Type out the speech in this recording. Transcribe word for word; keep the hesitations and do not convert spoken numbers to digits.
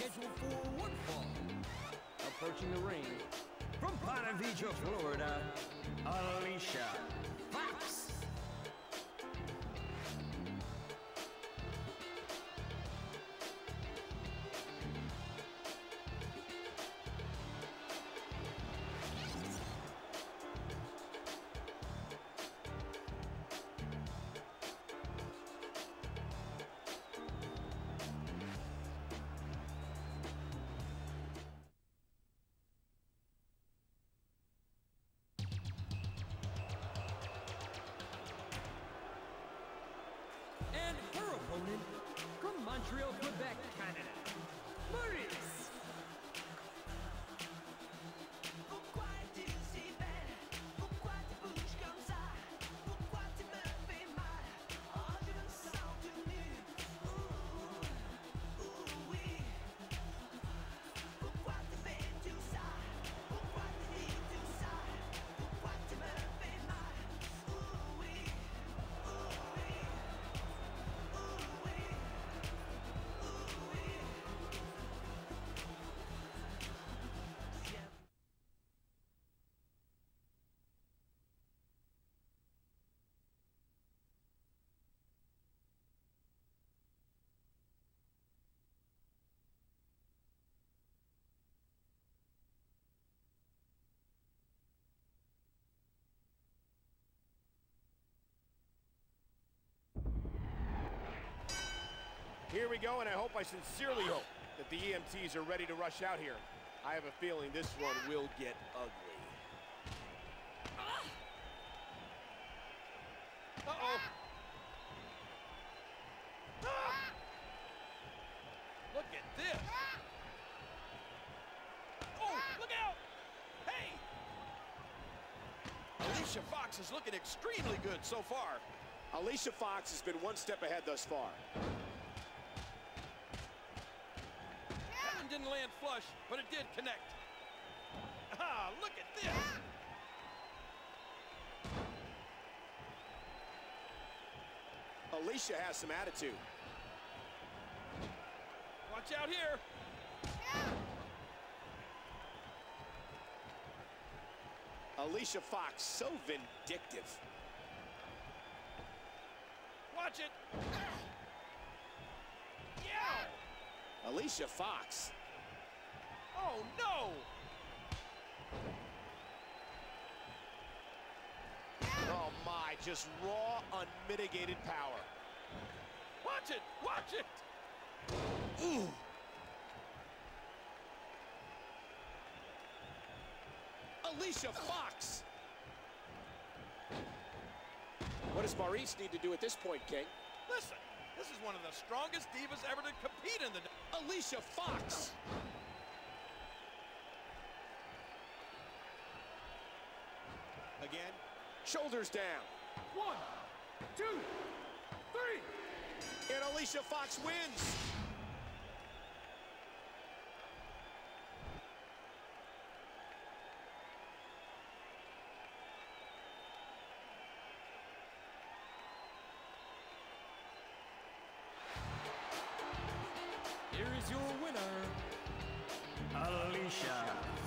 scheduled for one fall. Approaching the ring, from Ponte Vedra, Florida, Alicia Fox. And her opponent, from Montreal, Quebec, Canada, Maryse. Here we go, and I hope, I sincerely hope, that the E M Ts are ready to rush out here. I have a feeling this one will get ugly. Uh-oh. Ah! Look at this. Oh, look out! Hey! Alicia Fox is looking extremely good so far. Alicia Fox has been one step ahead thus far. Didn't land flush, but it did connect. Ah, look at this. Alicia has some attitude. Watch out here. Alicia Fox, so vindictive. Watch it. Yeah. Alicia Fox. Oh, no! Oh, my, just raw, unmitigated power. Watch it! Watch it! Ooh. Alicia Fox! What does Maryse need to do at this point, King? Listen, this is one of the strongest divas ever to compete in the... Alicia Fox! Again, shoulders down. One, two, three. And Alicia Fox wins. Here is your winner, Alicia